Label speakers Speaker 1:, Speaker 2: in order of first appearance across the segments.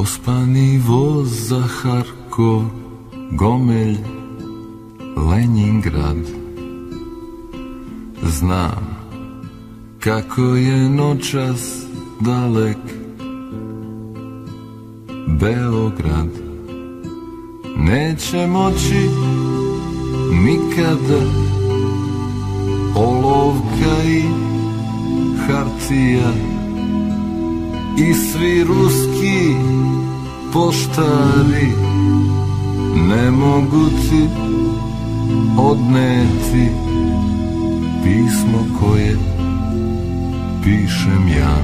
Speaker 1: Pospani voz za Harkov, Gomelj, Lenjingrad. Znam kako je noćas dalek Beograd. Neće moći nikada olovka i hartija i svi ruski poštari ne mogu ti odneti pismo koje pišem ja,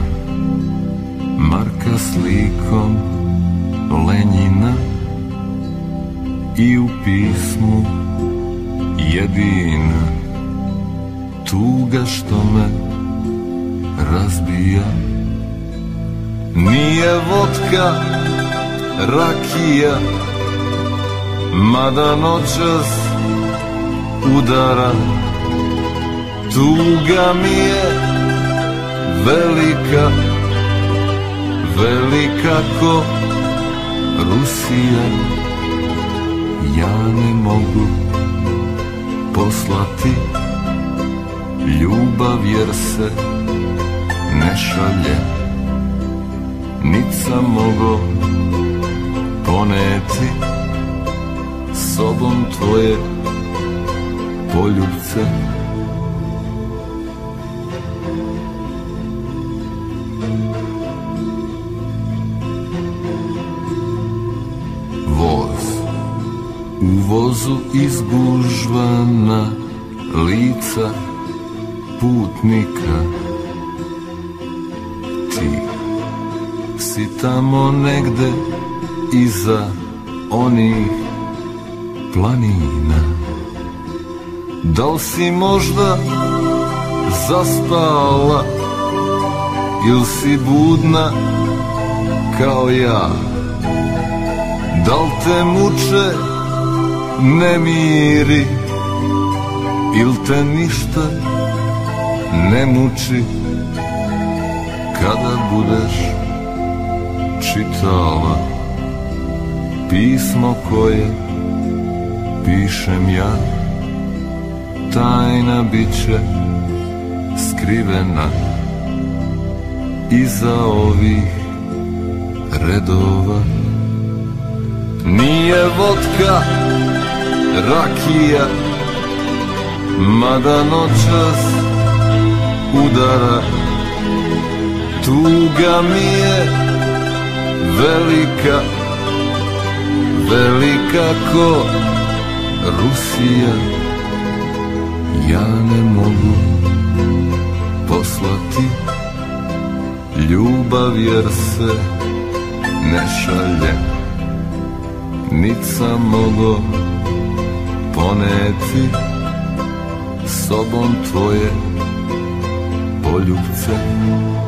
Speaker 1: Marka slikom Lenjina, i u pismu jedina tuga što me razbija. Nije vodka, rakija, mada noćas udara. Tuga mi je velika, velika ko Rusija. Ja ne mogu poslati ljubav jer se ne šalje. Nit sam mogo poneti sobom tvoje poljubce. U vozu izgužvana lica putnika. Ti si tamo negde iza onih planina. Da li si možda zaspala ili si budna kao ja? Da li te muče nemiri il te ništa ne muči kada budeš čitala pismo koje pišem ja? Tajna biće skrivena iza ovih redova. Nije vodka, rakija, mada noćas udara. Tuga mi je velika, velika ko Rusija. Ja ne mogu poslati ljubav jer se ne šalje. Nit sam mogo poneti sobom tvoje poljubce.